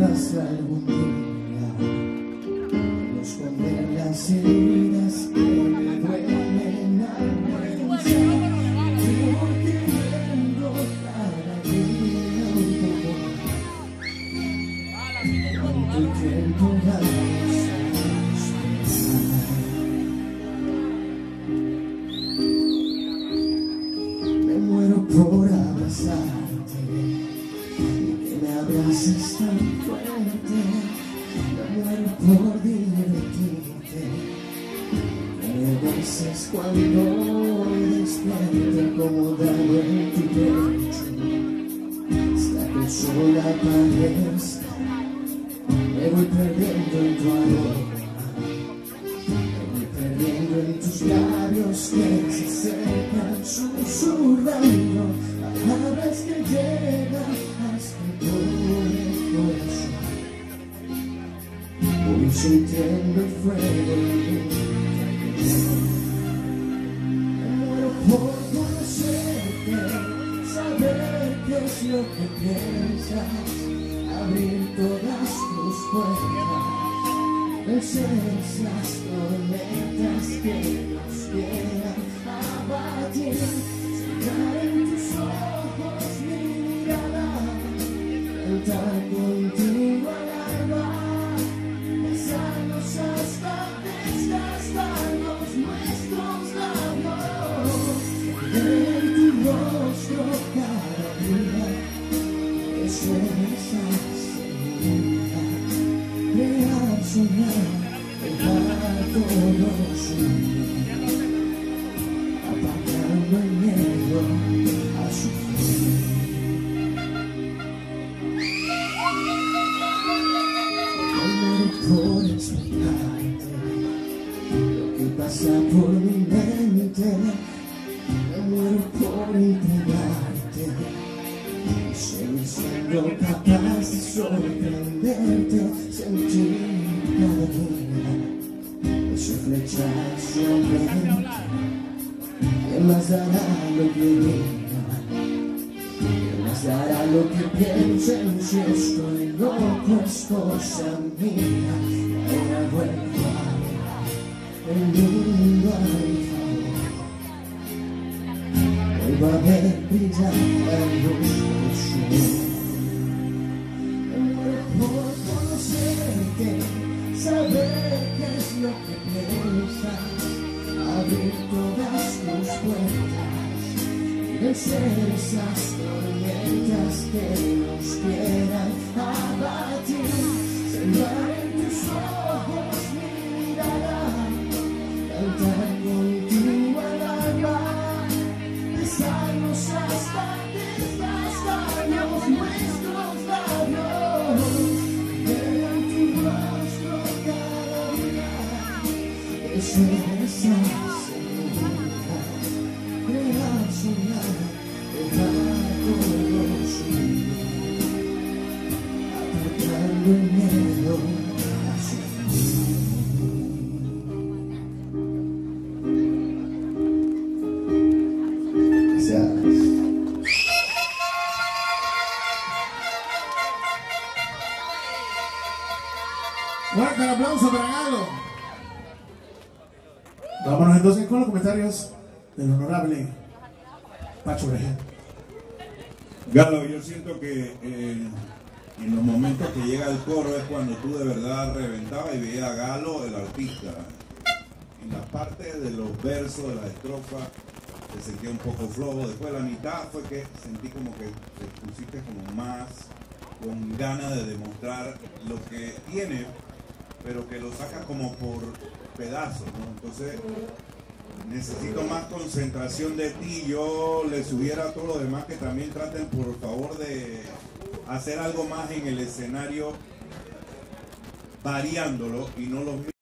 sepas algún día no esconder las heridas que me duelen al pensar, porque viendo cada día un poco cuánto tiempo vamos a esperar. Me muero por abrazarte, me abraces tan fuerte, me muero por divertirte, que me beses cuando despierte acomodado en tu pecho, hasta que el sol aparezca, me voy perdiendo en tu aroma, me voy perdiendo en tus labios que se acercan susurrando palabras que llegan hasta voy sintiendo el fuego en mí. Me muero por conocerte, saber qué es lo que piensas, abrir todas tus puertas, vencer esas tormentas que nos quieran abatir, sentar en tus ojos mi mirada, cantar contigo al alba, besarnos hasta desgastarnos nuestros labios, ver tu rostro cada día, eso es segura, crear, soñar, dejar todo suyo, apagando el miedo a sufrir. Por explicarte lo que pasa por mi mente, me muero por entregarte y seguir siendo capaz de sorprenderte, sentir cada día esa flecha sobre que más dará lo que diga, que más dará lo que piensen si estoy loco, es cosa mía. Ahora vuelvo a mirar el mundo a mi favor, vuelvo a ver brillar la luz del sol. Me muero por conocerte, saber qué es lo que piensas, abrir todas tus puertas, vencer esas tormentas que nos quieran abatir, sembrar en tus ojos mi mirada, cantar contigo al alba, besarnos hasta desgastarnos nuestros labios, ver en tu rostro cada día, eso es segura, crear, soñar, dejar todo suyo, apartando el miedo a sufrir. Gracias. Fuerte el aplauso para Galo. Vámonos entonces con los comentarios del honorable Pacho Oreja. Galo, yo siento que en los momentos que llega el coro es cuando tú de verdad reventabas y veías a Galo, el artista. En la parte de los versos, de la estrofa, te sentía un poco flojo. Después de la mitad fue que sentí como que te pusiste como más con ganas de demostrar lo que tiene, pero que lo sacas como por pedazos, ¿no? Entonces necesito más concentración de ti. Yo le sugiero a todos los demás que también traten por favor de hacer algo más en el escenario, variándolo y no los